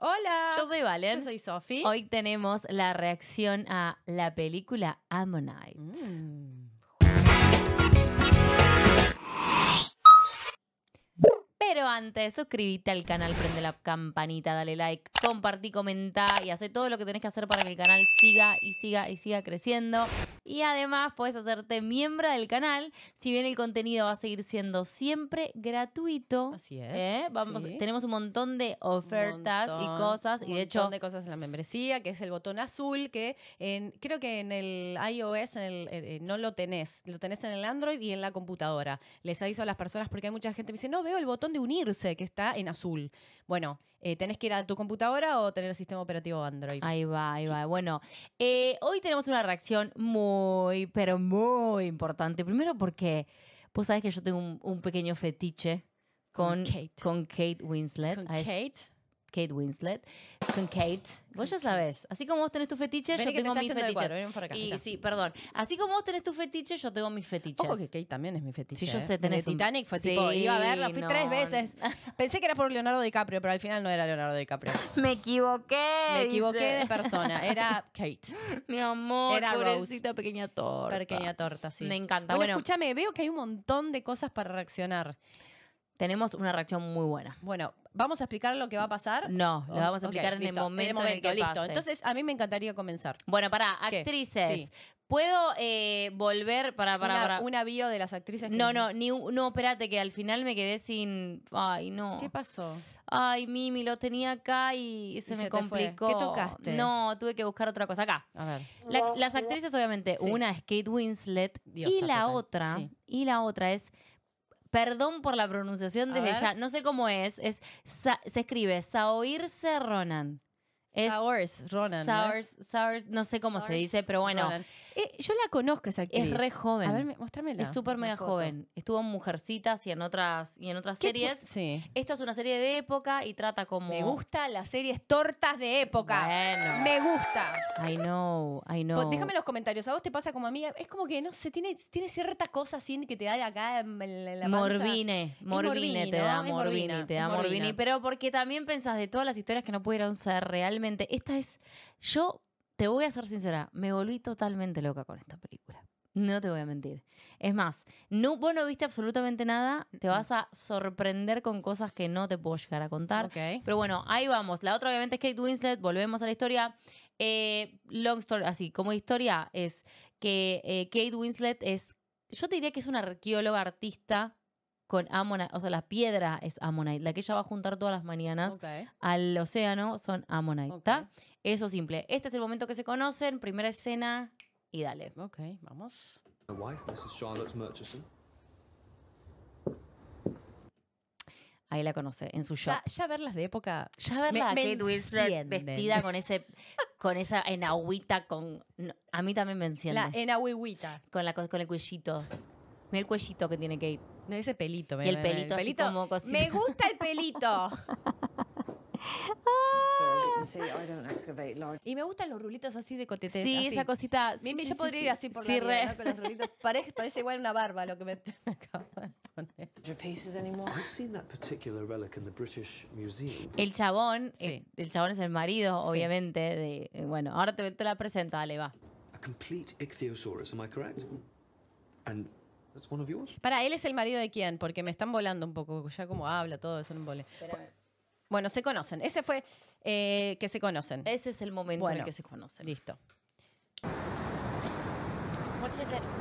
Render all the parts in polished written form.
Hola. Yo soy Valen. Yo soy Sofi. Hoy tenemos la reacción a la película Ammonite. Pero antes, suscríbete al canal, prende la campanita, dale like, compartí, comenta y hace todo lo que tenés que hacer para que el canal siga y siga creciendo. Y además puedes hacerte miembro del canal, si bien el contenido va a seguir siendo siempre gratuito. Así es. Sí. Tenemos un montón de ofertas y cosas. Y de hecho, un montón de cosas en la membresía, que es el botón azul, que creo que en el iOS no lo tenés. Lo tenés en el Android y en la computadora. Les aviso a las personas porque hay mucha gente que me dice, no veo el botón de unirse, que está en azul. Bueno, tenés que ir a tu computadora o tener el sistema operativo Android. Ahí va. Bueno, hoy tenemos una reacción muy, pero muy importante. Primero porque vos sabés que yo tengo un pequeño fetiche con Kate Winslet. ¿Con Kate? Kate Winslet. Con Kate. Vos ya sabés. Así como vos tenés tu fetiche, yo tengo mis fetiches. Y sí, perdón. Así como vos tenés tu fetiche, yo tengo mis fetiches. Ojo que Kate también es mi fetiche. Sí, yo sé, tenés Titanic fue tipo, iba a verla, fui 3 veces. Pensé que era por Leonardo DiCaprio, pero al final no era Leonardo DiCaprio. Me equivoqué. Me equivoqué de persona. Era Kate. Mi amor, era pobrecita Rose. pequeña torta. Pequeña torta, sí. Me encanta. Bueno, escúchame, veo que hay un montón de cosas para reaccionar. Tenemos una reacción muy buena. Bueno, ¿vamos a explicar lo que va a pasar? No, lo vamos a explicar en el momento en el que listo. pase. Entonces, a mí me encantaría comenzar. Bueno, pará, actrices. Sí. ¿Puedo volver para una bio de las actrices? No, espérate, que al final me quedé sin... Ay, no. ¿Qué pasó? Ay, Mimi, lo tenía acá y se me complicó. ¿Qué tocaste? No, tuve que buscar otra cosa. Acá. A ver. Las actrices, obviamente, una es Kate Winslet y la otra es... Perdón por la pronunciación desde ya. No sé cómo es. Se escribe Saoirse Ronan. Saoirse Ronan. Saoirse, no sé cómo se dice, pero bueno. Yo la conozco, esa actriz. Es re joven. A ver, mostrámela. Es súper mega joven. Estuvo en Mujercitas y en otras series. Sí. Esto es una serie de época y trata como... Me gustan las series tortas de época. Bueno. Me gusta. I know. Pues déjame en los comentarios. ¿A vos te pasa como a mí? Es como que, no sé, tiene cierta cosa así que te da acá en la panza. Morbine te da Morbini. Pero porque también pensás de todas las historias que no pudieron ser realmente. Esta es... Yo te voy a ser sincera, me volví totalmente loca con esta película. No te voy a mentir. Es más, vos no viste absolutamente nada, te vas a sorprender con cosas que no te puedo llegar a contar. Okay. Pero bueno, ahí vamos. La otra obviamente es Kate Winslet, volvemos a la historia. Long story, así como historia, es que Kate Winslet es, yo te diría que es una arqueóloga artista con Ammonite, o sea, la piedra es Ammonite, la que ella va a juntar todas las mañanas al océano son Ammonite, ¿está? Eso simple. Este es el momento que se conocen, primera escena y dale. Ok, vamos. My wife, Mrs. Charlotte Murchison. Ahí la conoce, en su shop. Ya verlas de época. Ya verla a Kate Winslet vestida con esa enagüita a mí también me enciende. La enagüita. Con el cuellito. Mira el cuellito que tiene Kate. No, ese pelito. Y el pelito así como cosita. Me gusta el pelito. Y me gustan los rulitos así de cotete. Sí, así. Esa cosita. Mimi, yo podría ir así por la vida, ¿no? Con los rulitos. Parece igual una barba lo que me acabo de poner. El chabón, el chabón es el marido, obviamente. Bueno, ahora te la presento, dale, va. A complete ichthyosaurus, am I correct? And that's one of yours? Para, ¿él es el marido de quién? Porque me están volando un poco, ya como habla, todo eso, no vole. Bueno, se conocen. Ese fue que se conocen. Ese es el momento en el que se conocen. Listo. What is it?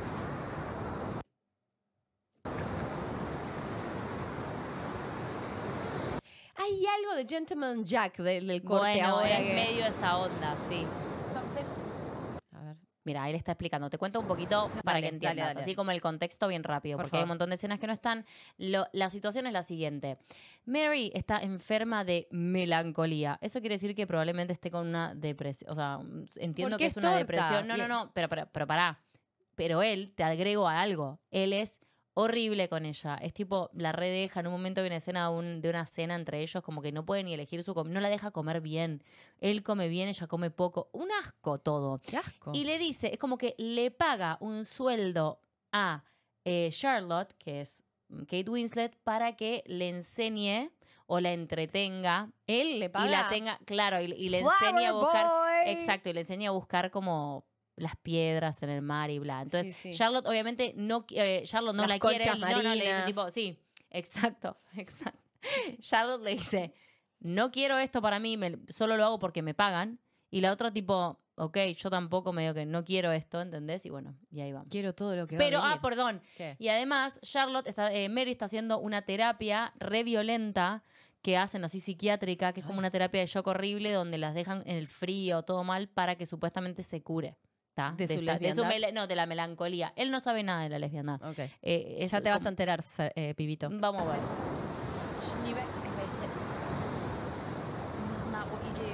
Hay algo de Gentleman Jack del corte bueno, ahora. Es medio esa onda, sí. A ver. Mira, ahí le está explicando. Te cuento un poquito para que entiendas. Dale. Así como el contexto bien rápido, porque hay un montón de escenas que no están. La situación es la siguiente. Mary está enferma de melancolía. Eso quiere decir que probablemente esté con una depresión. O sea, entiendo que es una depresión. No, pero pará. Pero él, te agrego a algo. Él es horrible con ella. Es tipo, la redeja. En un momento viene escena de una cena entre ellos, como que no puede ni elegir su comida. No la deja comer bien. Él come bien, ella come poco. Un asco todo. Qué asco. Y le dice, es como que le paga un sueldo a Charlotte, que es Kate Winslet, para que le enseñe o la entretenga Él le paga. y la tenga, claro, y le Flower enseña a buscar, boy. exacto, y le enseña a buscar como las piedras en el mar y bla. Entonces, Sí, sí. Charlotte obviamente no, Charlotte no Las la quiere, conchas y no, le dice marinas. tipo, sí, exacto, exacto. Charlotte le dice, no quiero esto para mí, solo lo hago porque me pagan. Y la otra tipo, ok, yo tampoco medio que no quiero esto, ¿entendés? Y bueno, y ahí vamos. Quiero todo lo que Pero, va a venir. perdón. ¿Qué? Y además, Mary está haciendo una terapia re violenta que hacen así psiquiátrica, que es como una terapia de shock horrible donde las dejan en el frío, todo mal, para que supuestamente se cure. ¿Tá? ¿De su lesbiandad? No, de la melancolía. Él no sabe nada de la lesbiandad. Ok. Es Ya te vas a como- enterar, pibito. Vamos a ver. Shouldn't you excavate it? Isn't that what you do?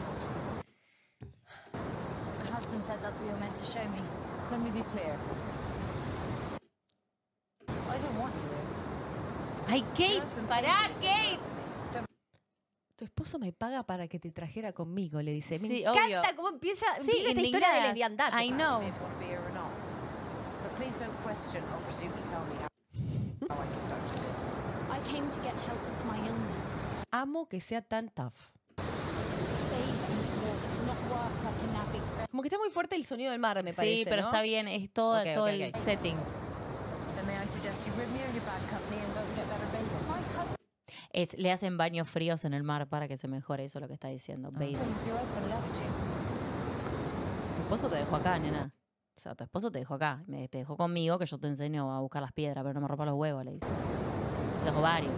My husband said that's what you're meant to show me. Let me be clear. I don't want you there. ¡Ay, Kate! ¡Pará, Kate! Tu esposo me paga para que te trajera conmigo, le dice. Me Sí, encanta obvio. cómo empieza Sí, esta historia de indignadas. lesbiandad. I know. If want to be here or not. But please don't question or presume to tell me how I conduct business. I came to get help with my illness. Amo que sea tan tough. To bathe and to walk, not work like a navvy. Como que está muy fuerte el sonido del mar, me parece, Sí, pero ¿no? está bien, es todo, Ok, todo ok, el ok. setting. Then may I suggest you rid me of your bad company and go and get better bathing? My husband, Le hacen baños fríos en el mar para que se mejore, eso es lo que está diciendo. Bathing. Your husband left you. Tu esposo te dejó acá, nena. O sea, tu esposo te dejó acá. Te dejó conmigo que yo te enseño a buscar las piedras, pero no me rompa los huevos, le dice. Te dejó varios.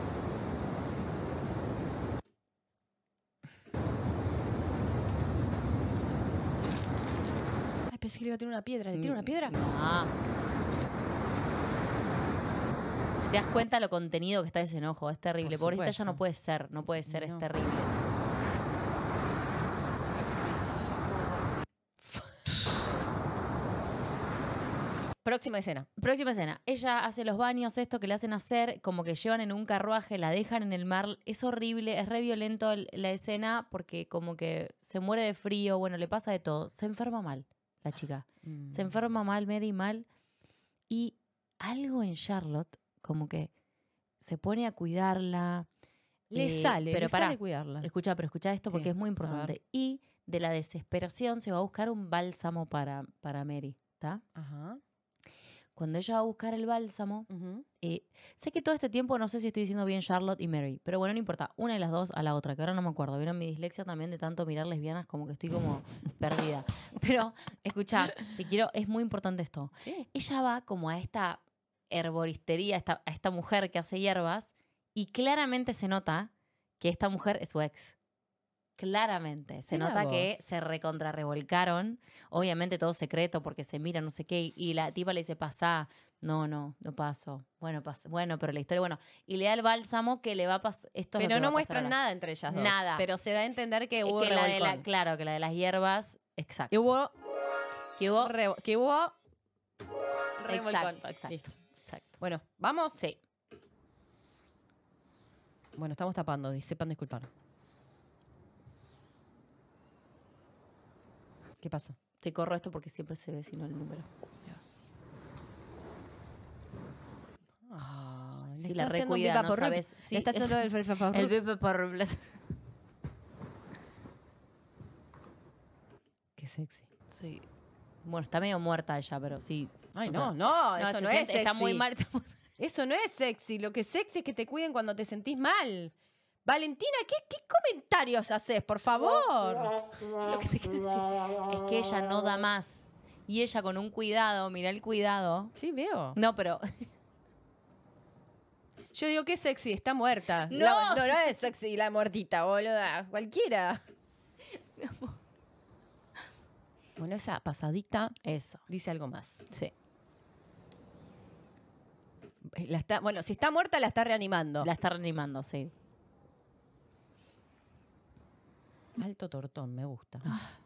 Ay, pensé que le iba a tener una piedra. ¿Le tiene una piedra? No. ¿Te das cuenta lo contenido que está ese enojo? Es terrible. Por Pobrecita ya supuesto. no puede ser, no puede ser, No. es terrible. Próxima escena. Próxima escena. Ella hace los baños, esto que le hacen hacer, como que llevan en un carruaje, la dejan en el mar. Es horrible, es re violento la escena porque como que se muere de frío, bueno, le pasa de todo. Se enferma mal, la chica. Se enferma mal, Mary mal. Y algo en Charlotte, como que se pone a cuidarla. Le sale, pero le pará, sale cuidarla. Escucha esto porque Sí, es muy a ver. importante. Y de la desesperación se va a buscar un bálsamo para Mary, ¿está? Ajá. Cuando ella va a buscar el bálsamo, Ujú. sé que todo este tiempo no sé si estoy diciendo bien Charlotte y Mary, pero bueno, no importa. Una de las dos a la otra, que ahora no me acuerdo. Vieron mi dislexia también de tanto mirar lesbianas, como que estoy como perdida. Pero, escucha, es muy importante esto. Sí. Ella va como a esta herboristería, a esta mujer que hace hierbas, y claramente se nota que esta mujer es su ex. Claramente. Se Mirá nota que vos. se recontrarrevolcaron. Obviamente todo secreto porque se mira, no sé qué. Y la tipa le dice, pasá. No paso. Bueno, pero la historia, bueno. Y le da el bálsamo que le va a pasar. Esto es lo Pero que va no a pasar muestran ahora. nada entre ellas dos. Nada. Pero se da a entender que hubo Que la de revolcón. claro, que la de las hierbas. Exacto. Que hubo... Que hubo. Que hubo... revolcón. Exacto. Listo. Exacto. Bueno, ¿vamos? Sí. Bueno, estamos tapando. Sepan disculpar. ¿Qué pasa? Te corro esto porque siempre se ve, si no, el número. Sí, la recuida, no sabes. Sí, Está haciendo el el bebé por... Qué sexy. Sí. Bueno, está medio muerta ella, pero sí. Ay, O no, sea, no, eso se no es siente- sexy. Está muy mal. Eso no es sexy. Lo que es sexy es que te cuiden cuando te sentís mal. Valentina, ¿qué comentarios haces, por favor? Lo que te quiero decir es que ella no da más. Y ella con un cuidado, mira el cuidado. Sí, veo. No, pero Yo digo que es sexy, está muerta. No. No es sexy la muertita, boluda. Cualquiera. Bueno, esa pasadita eso, dice algo más. sí. Bueno, si está muerta, la está reanimando. La está reanimando, sí. Alto tortón, me gusta.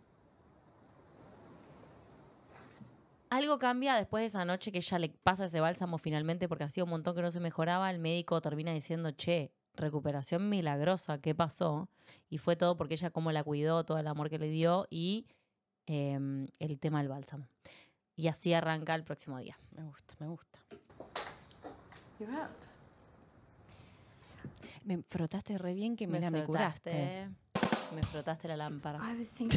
Algo cambia después de esa noche que ella le pasa ese bálsamo finalmente porque hacía un montón que no se mejoraba. El médico termina diciendo, che, recuperación milagrosa, ¿qué pasó? Y fue todo porque ella cómo la cuidó, todo el amor que le dio y el tema del bálsamo. Y así arranca el próximo día. Me gusta, me gusta. You're up. Me frotaste re bien que mira, me curaste. Me frotaste la lámpara. I was thinking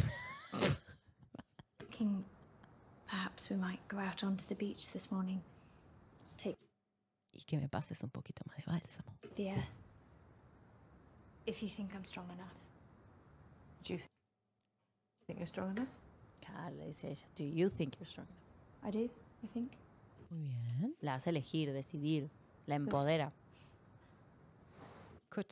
perhaps we might go out onto the beach this morning. Let's take Y que me pases un poquito más de bálsamo. the air. If you think I'm strong enough. Do you think you're strong enough? Claro, le dice ella. Do you think you're strong? I do, I think. Muy bien. La hace elegir, decidir. La empodera. Good.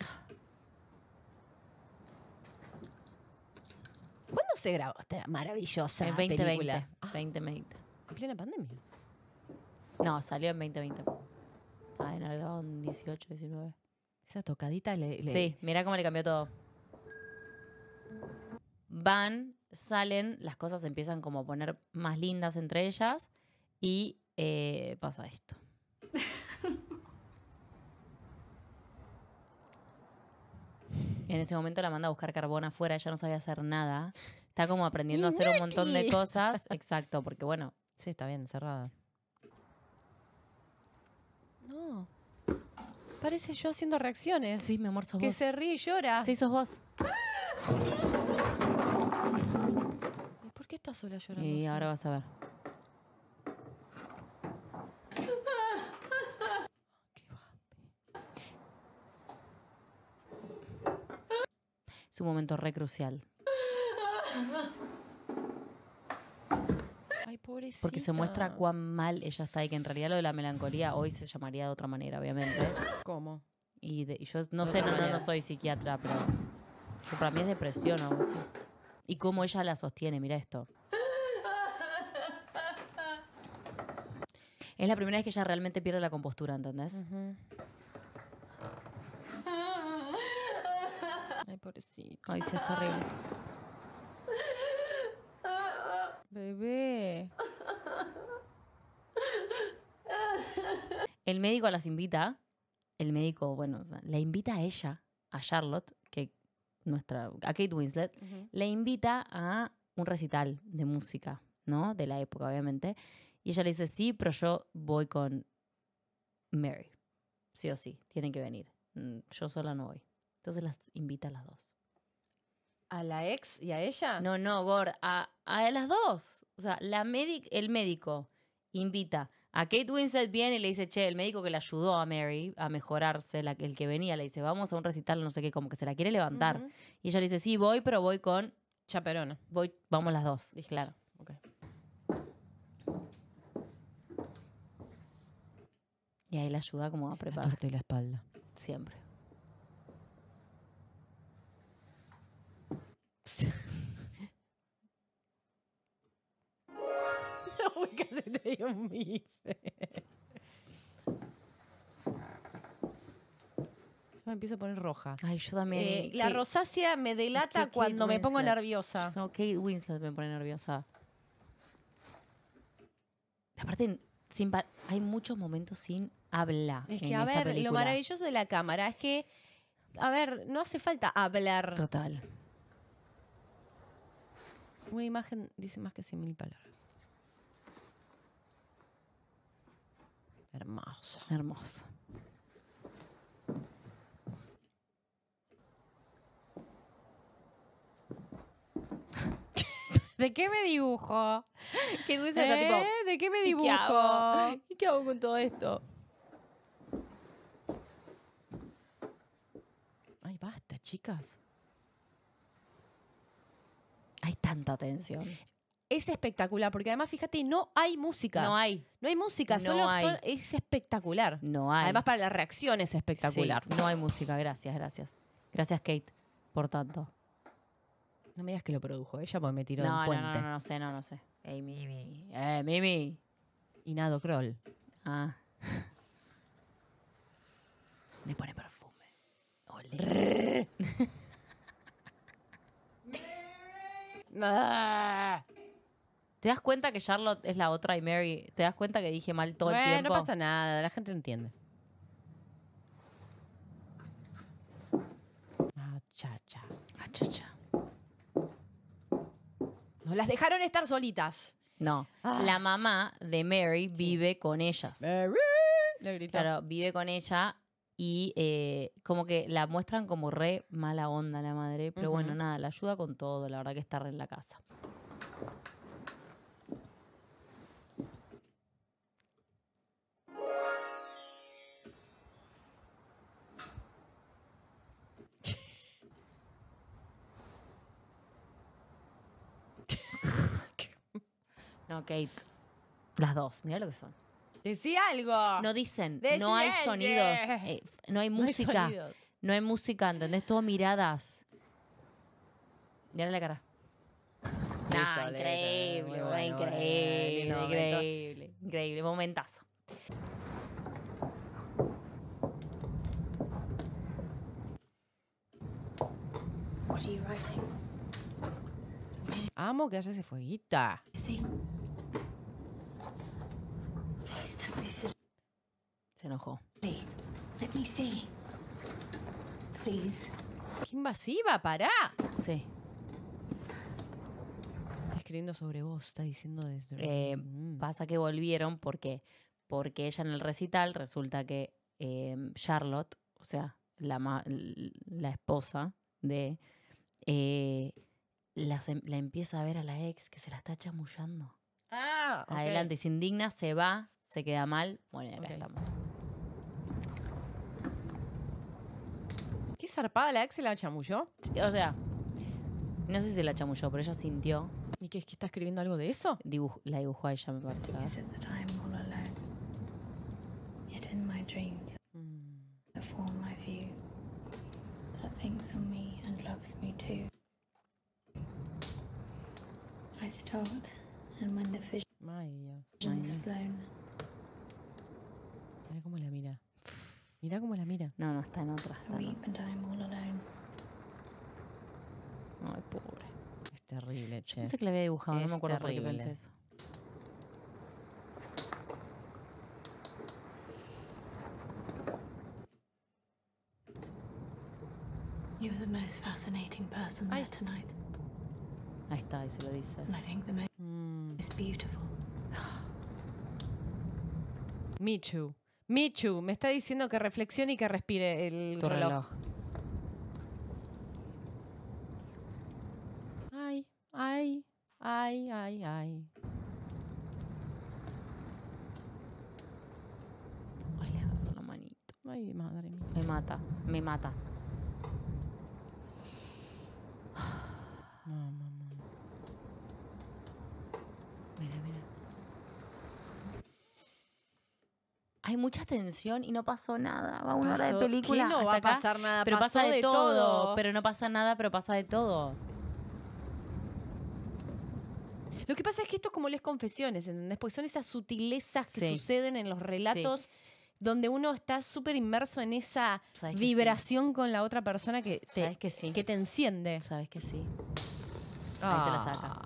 ¿Cuándo se grabó esta maravillosa En 2020. película? 2020. En plena pandemia. No, salió en 2020. Ah, no, era en 18, 19. Esa tocadita le... Sí, mira cómo le cambió todo. Van, salen, las cosas se empiezan como a poner más lindas entre ellas y pasa esto. En ese momento la manda a buscar carbón afuera, ella no sabía hacer nada. Está como aprendiendo a hacer un montón de cosas. Exacto, porque bueno. Sí, está bien, cerrada. No. Parece yo haciendo reacciones. Sí, mi amor, sos Que vos. se ríe y llora. Sí, sos vos. ¿Y por qué estás sola llorando? Y sola? ahora vas a ver. Qué va. Es un momento re crucial. Ay, pobrecita. Porque se muestra cuán mal ella está y que en realidad lo de la melancolía hoy se llamaría de otra manera, obviamente. ¿Cómo? Y yo no De sé, otra no manera. soy psiquiatra, pero para mí es depresión o algo así. Y cómo ella la sostiene, mira esto. Es la primera vez que ella realmente pierde la compostura, ¿entendés? Ujú. Ay, pobrecita. Ay, sí, es terrible. Bebé. El médico las invita. El médico, bueno, la invita a ella, a Charlotte, a Kate Winslet, le invita a un recital de música, ¿no? De la época, obviamente. Y ella le dice, sí, pero yo voy con Mary. Sí o sí, tienen que venir. Yo sola no voy. Entonces las invita a las dos. ¿A la ex y a ella? No, Gord, a las dos. O sea, el médico invita a Kate Winslet, viene y le dice, che, el médico que le ayudó a Mary a mejorarse, el que venía, le dice, vamos a un recital, no sé qué, como que se la quiere levantar. Ujú. Y ella le dice, sí, voy, pero voy con... Chaperona. Vamos las dos. Listo. Claro. Ok. Y ahí la ayuda como a La preparar. torta y la espalda. Siempre. Uy, casi te dio un bife. Yo me empiezo a poner roja. Ay, yo también. La rosácea me delata Kate cuando me pongo Winslet. nerviosa. No, Kate Winslet me pone nerviosa. Aparte, hay muchos momentos sin habla. Es en que, a esta ver, película. lo maravilloso de la cámara es que, a ver, no hace falta hablar. Total. Una imagen dice más que 100.000 palabras. Hermoso. Hermoso. ¿De qué me dibujo? Kate Winslet está tipo, ¿De qué me ¿y dibujo? qué hago? ¿Y qué hago con todo esto? Ay, basta, chicas. Hay tanta tensión. Es espectacular, porque además, fíjate, no hay música. No hay. No hay música, No solo hay. es espectacular. No hay. Además, para la reacción es espectacular. Sí, no hay música. Gracias. Gracias, Kate, por tanto. No me digas que lo produjo ella porque me tiró de un No puente. no sé. Ey, Mimi. Mimi. Y Nado Kroll. Ah. Me pone perfume. Olé. ¿Te das cuenta que Charlotte es la otra y Mary? ¿Te das cuenta que dije mal todo el tiempo? No pasa nada, la gente entiende. Ah, chacha. Ah, chacha. Nos las dejaron estar solitas. No, Ah. la mamá de Mary vive con ellas. Le gritó. Claro, vive con ella Y como que la muestran como re mala onda la madre. Pero bueno, Ujú. nada, la ayuda con todo. La verdad que está re en la casa. No, Kate. Las dos, mirá lo que son. Decí algo. No dicen, Decí no hay algo. sonidos, no hay No hay música. sonidos. No hay música, ¿entendés? Todo miradas. Mirá la cara. Nah, Listo, increíble, muy bueno, bueno, increíble, lindo momento. increíble, increíble, momentazo. What are you writing? Amo que haya ese fueguita. See? Please don't be silly. Se enojó. Let me see. Please. ¡Qué invasiva! ¡Pará! Sí. Está escribiendo sobre vos, está diciendo desde... Pasa que volvieron porque ella en el recital resulta que Charlotte, o sea, la esposa de... la empieza a ver a la ex que se la está chamullando. Ah, ok. Adelante, y se indigna, se va, se queda mal. Bueno, y acá Ok. estamos. ¿Qué zarpada la ex se la chamulló? Sí, o sea, no sé si se la chamulló, pero ella sintió. ¿Y qué es que está escribiendo algo de eso? La dibujó a ella, me parece. ¿verdad? Is it that I'm all alone? Yet in my dreams, the form I view, that thinks on me and loves me too. I start, and when the Ay, Dios. vision's flown, Mira cómo la mira. Mira cómo la mira. No, está en otra. I Está en weep and I'm all alone. otra. Ay, pobre. Es terrible, che. Pensé que la había dibujado, no Es me acuerdo por qué terrible. pensé eso. You're the most fascinating person there Ay. tonight, Ahí está, ahí se lo dice. and I think the most beautiful. Michu. Michu, me está diciendo que reflexione y que respire el Tu reloj. reloj. Ay, ay, ay, ay, ay. Ay, le agarro la manito. Ay, madre mía. Me mata, me mata. No, mamá. Mira, mira. Hay mucha tensión y no pasó nada. Va una hora de Pasó- película. ¿Qué no hasta va a acá, pasar nada? Pero Pasó pasa de todo. todo. Pero no pasa nada, pero pasa de todo. Lo que pasa es que esto es como las confesiones, ¿entendés? Porque son esas sutilezas que Sí. suceden en los relatos donde uno está súper inmerso en esa Sabes que vibración con la otra persona que Sabes que sí. que te enciende. Sabes que sí. Ahí se la saca.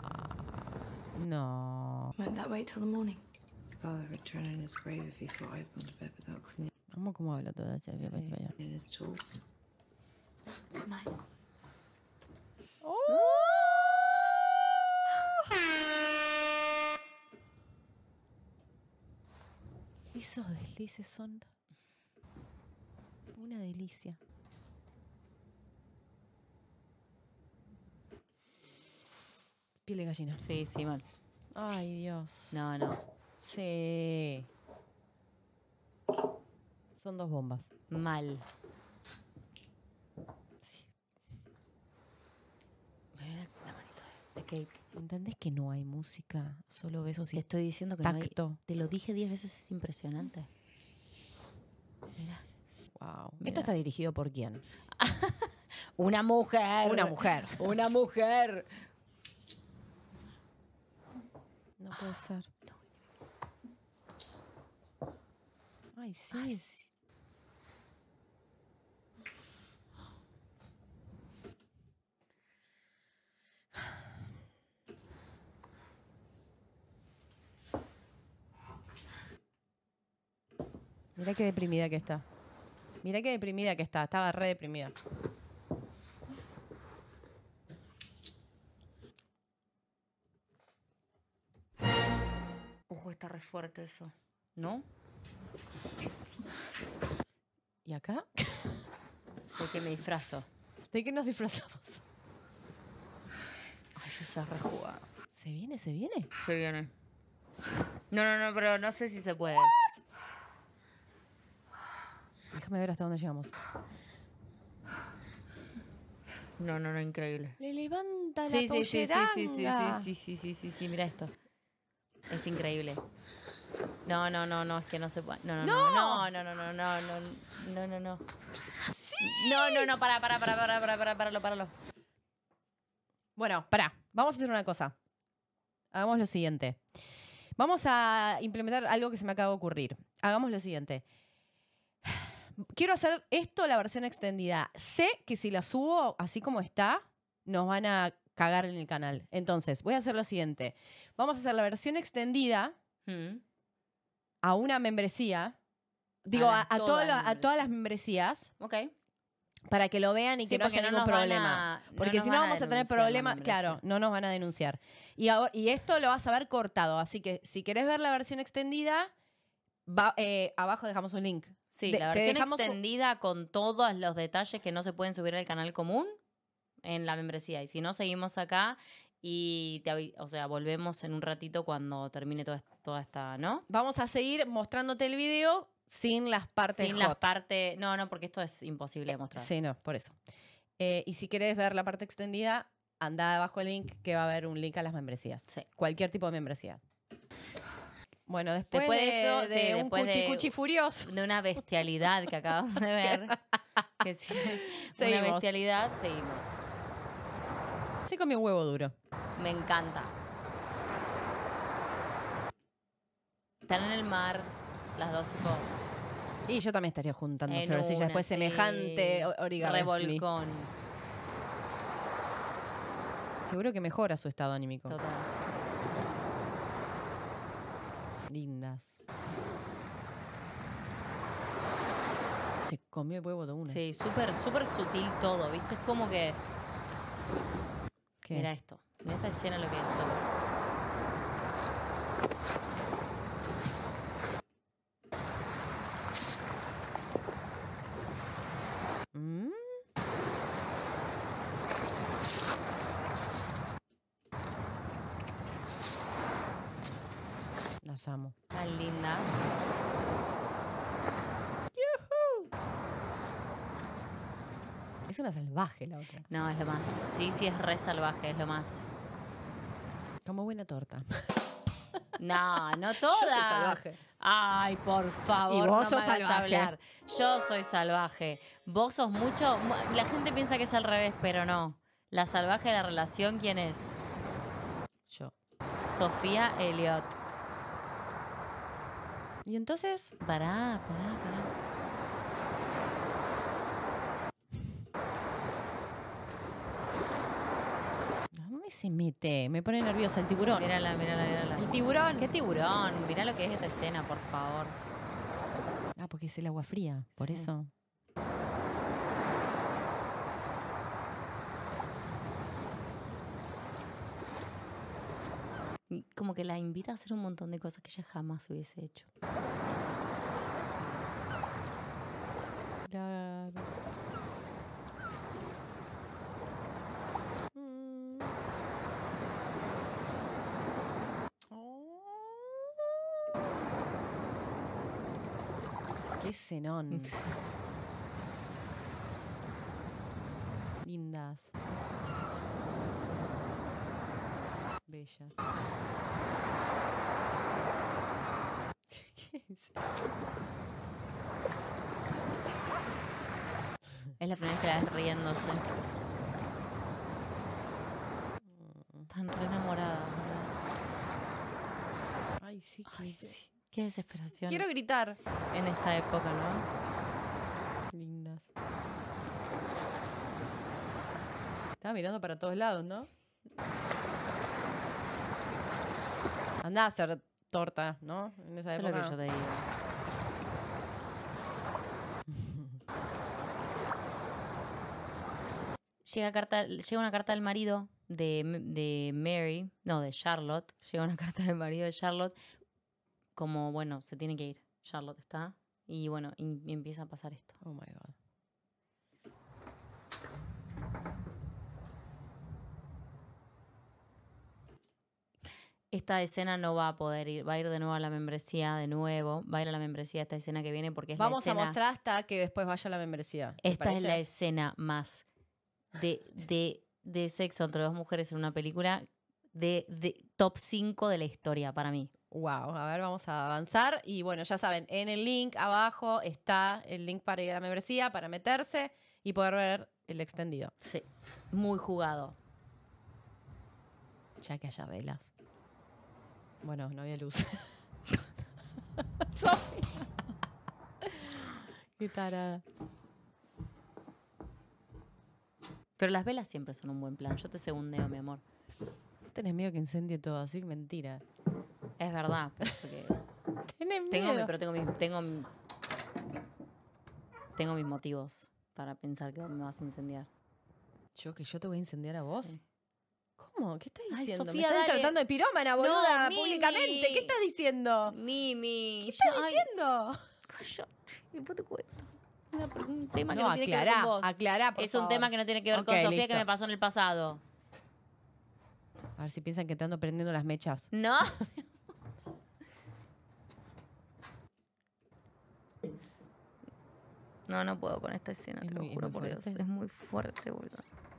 No. Won't that wait till the morning? Father would turn in his grave if he thought I'd gone to bed without cleaning Vamos cómo habla toda esa his tools. Good night. Esos deslices son una delicia. Piel de gallina. Sí, sí, mal. Ay, Dios. No, no. Sí. Son dos bombas. Mal. Sí. Mira la manito de Kate. ¿Entendés que no hay música? Solo besos Te y estoy diciendo que no hay. tacto. Te lo dije 10 veces, es impresionante. Mira. Wow. Mira. ¿Esto está dirigido por quién? Una mujer. Una mujer. Una mujer. No puede ser. Ay, sí. Ay, sí. Mirá qué deprimida que está. Mirá qué deprimida que está. Estaba re deprimida. Ojo, está re fuerte eso. ¿No? ¿Y acá? ¿De qué me disfrazo? ¿De qué nos disfrazamos? Ay, yo se rejugada. ¿Se viene? ¿Se viene? Se viene. No, pero no sé si se puede. Déjame ver hasta dónde llegamos. No, increíble. Le levanta la Sí, polleranga. sí, mira esto. Es increíble. No, es que no se puede. No. No, páralo. Bueno, pará. Vamos a hacer una cosa. Hagamos lo siguiente. Vamos a implementar algo que se me acaba de ocurrir. Hagamos lo siguiente. Quiero hacer esto la versión extendida. Sé que si la subo así como está, nos van a cagar en el canal. Entonces, voy a hacer lo siguiente. Vamos a hacer la versión extendida a una membresía. Digo, a todas las membresías. Ok. Para que lo vean y que no haya ningún problema. Porque si no vamos a tener problemas, claro, no nos van a denunciar. Y esto lo vas a ver cortado. Así que si querés ver la versión extendida, abajo dejamos un link. Sí, la versión extendida con todos los detalles que no se pueden subir al canal común en la membresía. Y si no, seguimos acá y volvemos en un ratito cuando termine toda esta, ¿no? Vamos a seguir mostrándote el video sin las partes Sin hot. las partes... No, porque esto es imposible de mostrar. Sí, no, por eso. Y si querés ver la parte extendida, anda abajo el link que va a haber un link a las membresías. Sí. Cualquier tipo de membresía. Bueno, después de un cuchi furioso. De una bestialidad que acabamos de ver. Que sí, una bestialidad, seguimos. Se comió un huevo duro. Me encanta. Están en el mar, las dos tipo... Y yo también estaría juntando en florecillas después sí. semejante origami. Revolcón. Seguro que mejora su estado anímico. Total. Lindas. Se comió el huevo de una. Sí, súper sutil todo, ¿viste? Es como que... ¿Qué? Mira esto. Mira esta escena lo que es solo. Las amo. Tan lindas. Es una salvaje la otra. No, es lo más. Sí, es re salvaje, es lo más. Como buena torta. No Yo soy todas. salvaje. Ay, por favor, Y vos no sos me hagas salvaje. hablar. Yo soy salvaje. Vos sos mucho... La gente piensa que es al revés, pero no. La salvaje de la relación, ¿quién es? Yo. Sofía Elliot. Y entonces, Pará. ¿a dónde se mete? Me pone nerviosa el tiburón. Mírala. El tiburón. ¿Qué tiburón? Mirá lo que es esta escena, por favor. Ah, porque es el agua fría, por Sí. eso. Como que la invita a hacer un montón de cosas que ella jamás hubiese hecho. Claro. Qué cenón. Lindas. Bellas. ¿Qué es? Es la primera vez que la ves riéndose. Tan re enamorada. Ay, sí, Ay, sí. Qué desesperación. Quiero gritar. En esta época, ¿no? Lindas. Estaba mirando para todos lados, ¿no? Andá a hacer torta, ¿no? En esa Eso es lo época. que yo te digo. Llega una carta del marido de Mary, no, de Charlotte. Llega una carta del marido de Charlotte. Como, bueno, se tiene que ir. Charlotte está. Y bueno, y empieza a pasar esto. Oh my God. Esta escena no va a poder ir, va a ir de nuevo a la membresía, va a ir a la membresía esta escena que viene porque es Vamos la escena... a mostrar hasta que después vaya a la membresía. ¿te Esta es parece? la escena más de sexo entre dos mujeres en una película de top 5 de la historia para mí. Wow, a ver, vamos a avanzar. Y bueno, ya saben, en el link abajo está el link para ir a la membresía, para meterse y poder ver el extendido. Sí, muy jugado. Ya que haya velas. Bueno, no había luz. Qué tarada. Pero las velas siempre son un buen plan. Yo te segundeo, mi amor. Tenés miedo que incendie todo, así mentira. Es verdad. Porque Tenés miedo. tengo mis motivos para pensar que me vas a incendiar. ¿Yo te voy a incendiar a vos? Sí. ¿Cómo? ¿Qué estás Ay, diciendo? Sofía, ¿Me estás dale. tratando de pirómana, boluda, No, Mimi. públicamente? ¿Qué estás diciendo? Mimi. ¿Qué estás diciendo? Cállate. Después te cuento. Un tema que No, no tiene que ver con vos. aclará, por Es un favor. tema que no tiene que ver con Ok, Sofía listo. que me pasó en el pasado. A ver si piensan que te ando prendiendo las mechas. ¿No? No puedo con esta escena, Es te lo muy- es juro muy por Dios. fuerte. Es muy fuerte, boludo.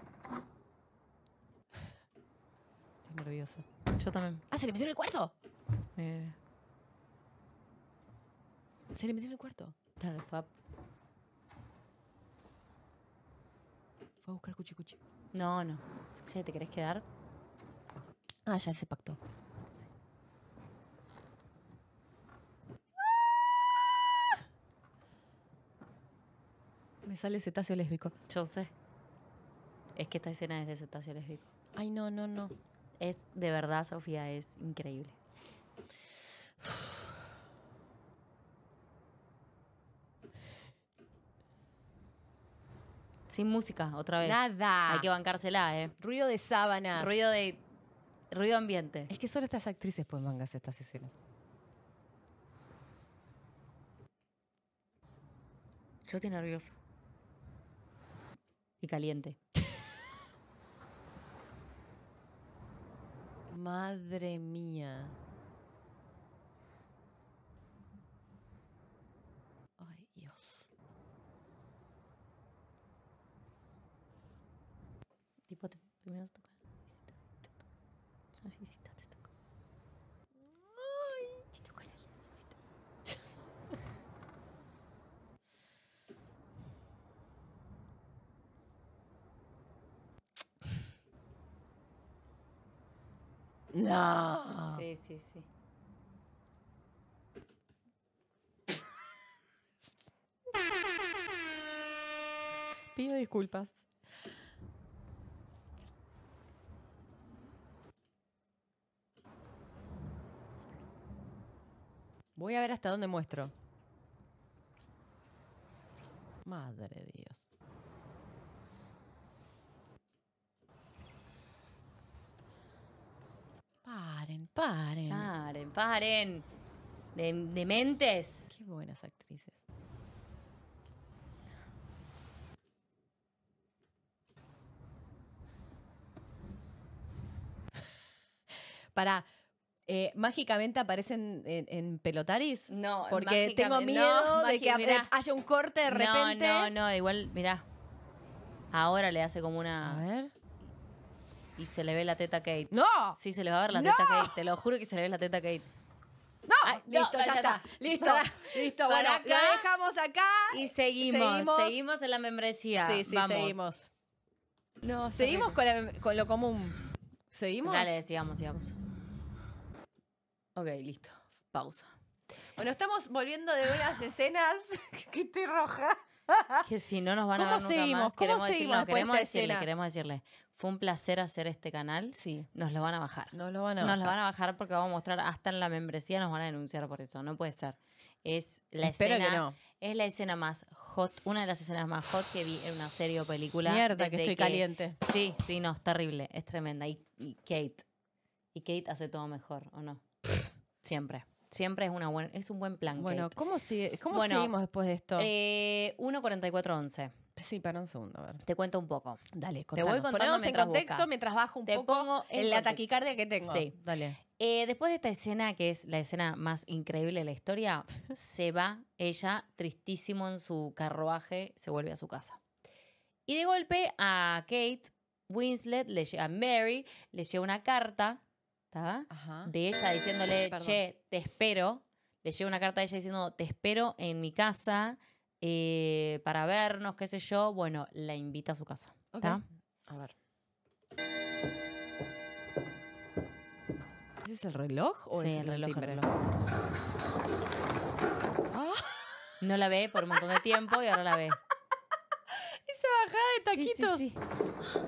Estoy nerviosa. Yo también. ¡Ah, se le metió en el cuarto! Eh, Se le metió en el cuarto. claro, fue a- Fue a buscar cuchi. No. Che, ¿te querés quedar? Ah, ya se pactó. Me sale cetáceo lésbico. Yo sé. Es que esta escena es de cetáceo lésbico. Ay, no. Es, de verdad, Sofía, es increíble. Sin música, otra vez. Nada. Hay que bancársela, ¿eh? Ruido de sábanas. Ruido ambiente. Es que solo estas actrices pueden mangarse estas escenas. Yo estoy nerviosa. Y caliente. Madre mía. Ay, Dios. Tipo, primero te toca la visita te toca. Ay. Te toca la No. Sí. Pido disculpas. Voy a ver hasta dónde muestro. Madre de Dios. Paren. Paren. Dementes. Qué buenas actrices. Mágicamente aparecen en Pelotaris. No, Porque tengo mágicamente- miedo no, de que mirá. haya un corte de repente. No, igual, mirá. Ahora le hace como A una... ver. Y se le ve la teta a Kate. ¡No! Sí, se le va a ver la ¡No! teta a Kate. Te lo juro que se le ve la teta a Kate. ¡No! Ay, no, listo, ya está. Listo. Listo, Para bueno, acá. lo dejamos acá. Y seguimos en la membresía. Sí, Vamos. seguimos. No, Seguimos con lo común. ¿Seguimos? Dale, sigamos. Ok, listo. Pausa. Bueno, estamos volviendo de unas escenas que estoy roja. Que si no nos van a ¿Cómo ver nunca seguimos? más, ¿Cómo queremos seguimos decirle, después de esta escena? queremos decirle. Fue un placer hacer este canal. Sí. Nos lo van a bajar. No lo van a Nos lo bajar. van a bajar porque vamos a mostrar hasta en la membresía, nos van a denunciar por eso. No puede ser. Es la Espero escena, que no. es la escena más hot, una de las escenas más hot que vi en una serie o película. Mierda, que desde estoy caliente. Sí, no, es terrible, es tremenda. Y Kate hace todo mejor, ¿o no? Siempre. Siempre es un buen plan, Bueno, Kate. ¿cómo Bueno, seguimos después de esto? 1:44:11. Sí, para un segundo, a ver. Te cuento un poco. Dale, Te voy contando Ponenos en mientras contexto buscas. mientras bajo un Te poco pongo en la contexto. taquicardia que tengo. Sí. Dale. Después de esta escena, que es la escena más increíble de la historia, se va ella tristísimo en su carruaje, se vuelve a su casa. Y de golpe a Kate Winslet, a Mary, le llega una carta, ¿tá? Ajá. De ella diciéndole, Perdón. che, te espero. Le llega una carta de ella diciendo, te espero en mi casa para vernos, qué sé yo. Bueno, la invita a su casa. Ok. ¿Tá? A ver. ¿Ese es el reloj o Sí, es el reloj, el timbre? reloj. Ah, No la ve por un montón de tiempo y ahora la ve. esa bajada de taquitos. Sí, sí, sí.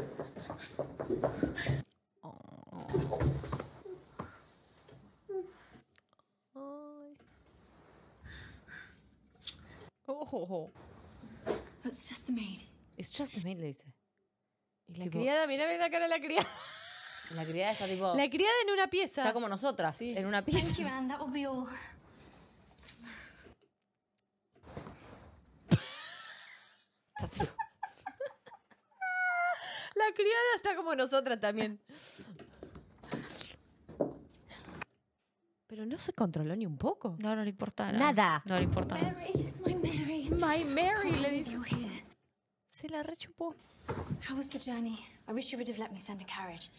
Ay. Oh. It's just the maid. It's just a minute, le dice. Y la Tipo- criada, mirá la cara de la criada. La criada está tipo... La criada en una pieza. Está como nosotras, Sí. en una Thank pieza. you, Anne. That will be all. Está tipo- La criada está como nosotras también. Pero no se controló ni un poco. No, no le importa Nada. No le importa nada. Mary, my Mary. My Mary, le Can't believe dice. you're here. Se la rechupó. How was the journey? I wish you would have let me send a carriage.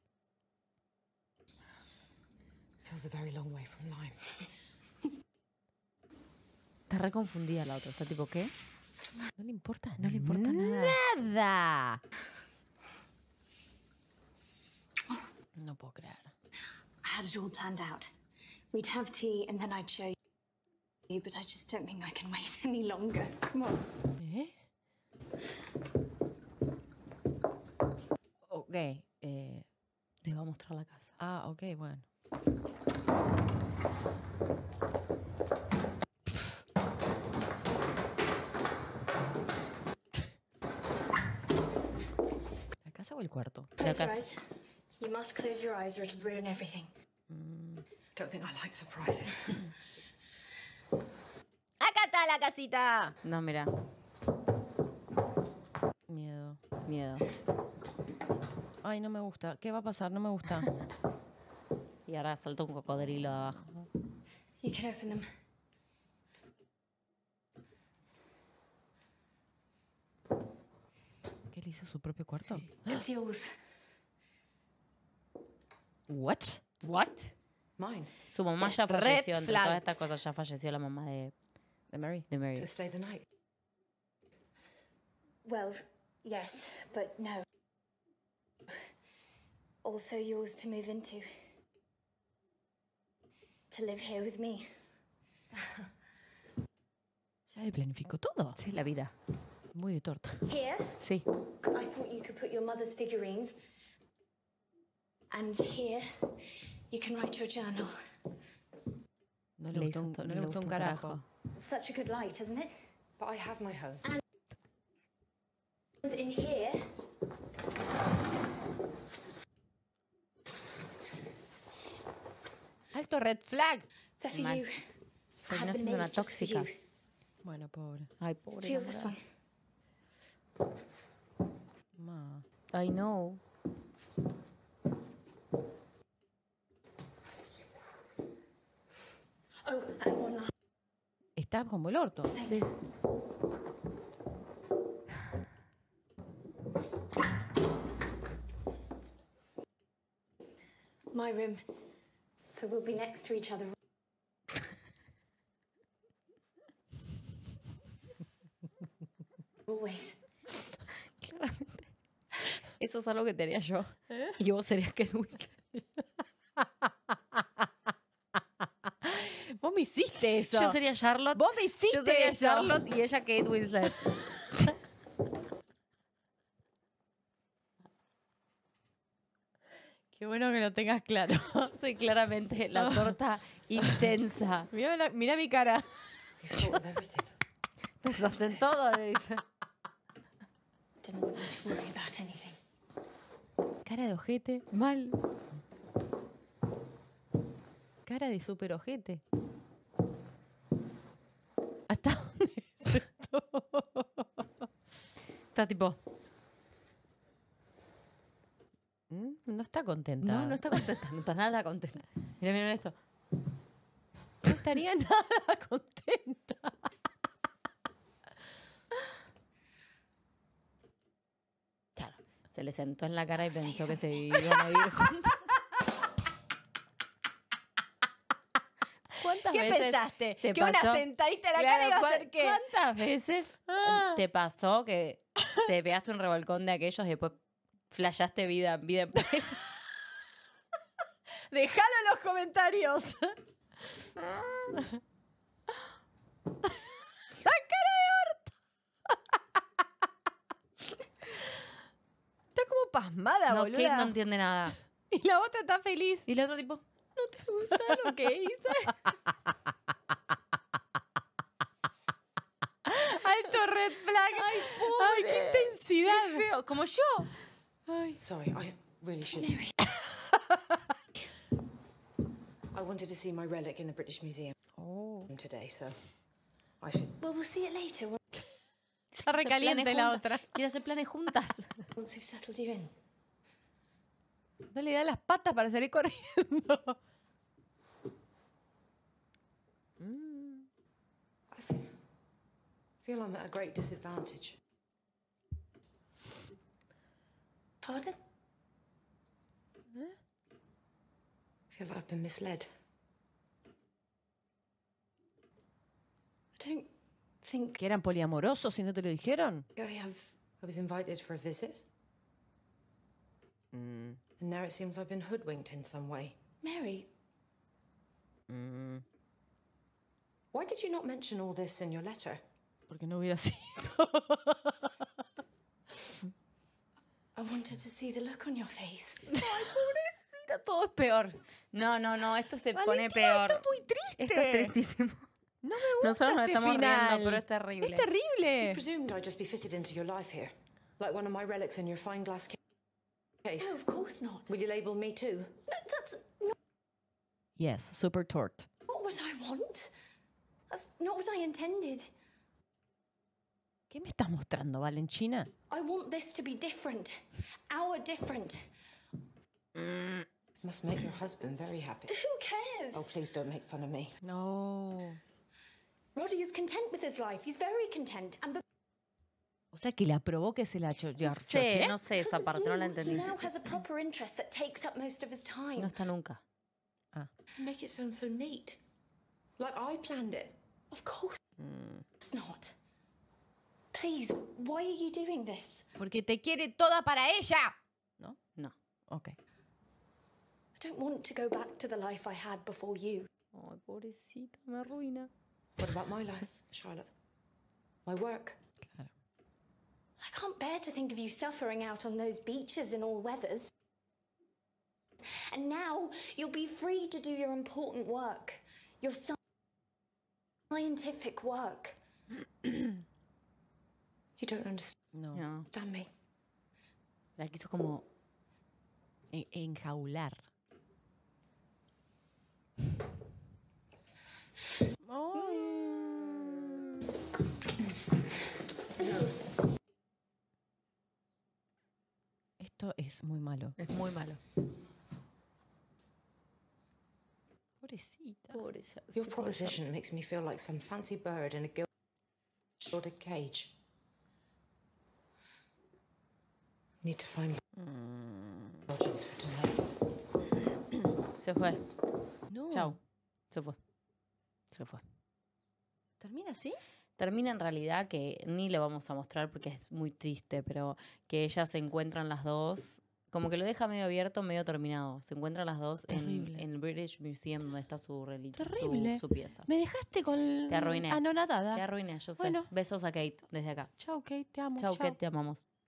Feels a very long way from Lyme. Está re confundida la otra. Está tipo, ¿qué? No le importa No le importa nada. nada. No puedo creer. I had it all planned out. We'd have tea and then I'd show you, but I just don't think I can wait any longer. Come on. ¿Eh? Ok. Le va a mostrar la casa. Ok, bueno. ¿La casa o el cuarto? La Close your casa. eyes. You must close your eyes or it'll ruin everything. Don't think I like surprises. ¡Acá está la casita! No, mira. Miedo. Miedo. Ay, no me gusta. ¿Qué va a pasar? No me gusta. Y ahora salta un cocodrilo de abajo. You can open them. ¿Qué le hizo su propio cuarto? It's yours. ¿What? ¿What? Mine. Su mamá ya Red falleció. Entre todas flags. estas cosas ya falleció la mamá de ¿De Mary? Mary. To stay the night. Well, yes, but no. Also yours to move into. To live here with me. Ya le planificó todo. Sí, la vida. Muy de torta. Here, Sí. I thought you could put your mother's figurines. And here, you can write your journal. No Le le hizo gustó, to- no le gustó un carajo. Such a good light, isn't it? But I have my home. And in here, Alto red flag. they're for Mal. you. I Terminó had them siendo una made just for tóxica. you. Bueno, pobre. Ay, pobre. Feel this one. Ma. I know. Oh, and one last. Está como el orto. Sí. My room. So we'll be next to each other. Always. Claramente. Eso es algo que te haría yo. Y vos serías Kate Winslet. Vos me hiciste eso. Yo sería Charlotte. Vos me hiciste Yo sería eso. Charlotte y ella Kate Winslet. Qué bueno que lo tengas claro. Yo soy claramente la torta intensa. Mira mi cara. You thought of everything. Pensaste en todo, le dice. Didn't want you to worry about anything. Cara de ojete. Mal. cara de súper ojete. ¿Hasta dónde es esto? Está tipo... No está contenta. No, no está contenta. No está nada contenta. Mira, mira esto. No estaría nada contenta. Claro. Se le sentó en la cara y pensó que se iban a vivir juntos. ¿Cuántas ¿Qué veces pensaste? te ¿Que una pasó? sentadita en la Claro, cara iba a hacer qué? ¿Cuántas veces te pasó que te pegaste un revolcón de aquellos y después flashaste vida en pareja? Déjalo en los comentarios. La cara de orto. Está como pasmada, No, boluda. Kate no entiende nada. Y la otra está feliz. Y el otro tipo, ¿no te gusta lo que hice? Alto red flag. Ay, Ay, qué intensidad. Qué feo, como yo. Sorry, I really shouldn't. I wanted to see my relic in the British Museum today, so I should. Well, we'll see it later Está recaliente la otra. Quiere hacer planes juntas. once we've settled you in. No le da las patas para salir corriendo. I feel I'm at a great disadvantage. Pardon? I feel like I've been misled. I don't think ¿Que eran poliamorosos y no te lo dijeron? I was invited for a visit, and now it seems I've been hoodwinked in some way. Mary. Why did you not mention all this in your letter? Porque no hubiera sido. I wanted to see the look on your face. Todo es peor. No, esto se pone Valentina, peor. esto es muy triste. Esto es tristísimo. No me gusta Nosotros nos este estamos final. riendo, pero es terrible. Es terrible. Presumed I'd just be fitted into your life here, like one of my relics in your fine glass case. No, of course not. Will you label me too? No, that's not Yes, super tort. what I want. That's not what I intended. ¿Qué me estás mostrando, Valentina? I want this to be different. Our different. Must make your husband very happy. Who cares? Oh, please don't make fun of me. No. Roddy is content with his life. He's very content. And O sea, que la aprobó que se la No chocheó. sé, no sé because esa of parte, no la you, entendí. he now has a proper interest that takes up most of his time. No está nunca. Make it sound so neat. Like I planned it. Of course not. Please, why are you doing this? Porque te quiere toda para ella. ¿No? No. Ok. I don't want to go back to the life I had before you. Ay, pobrecita, me arruina. What about my life, Charlotte? My work? Claro. I can't bear to think of you suffering out on those beaches in all weathers. And now you'll be free to do your important work, your scientific work. You don't understand No. No. me. La quiso como... Enjaular. Esto es muy malo. Es muy malo. Pobrecita. Pobrecita. Your proposition makes me feel like some fancy bird in a gilded cage. Need to find indulgence for tonight. Se fue. No. Chau. Se fue. Se fue. ¿Termina así? Termina en realidad que ni lo vamos a mostrar porque es muy triste, pero que ellas se encuentran las dos, como que lo deja medio abierto, medio terminado. Se encuentran las dos en el British Museum donde está su reliquia, Terrible. su pieza. Me dejaste con Te arruiné. anonadada. Te arruiné, yo sé. Bueno. Besos a Kate desde acá. Chau, Kate, te amo. Chau, Kate, te amamos.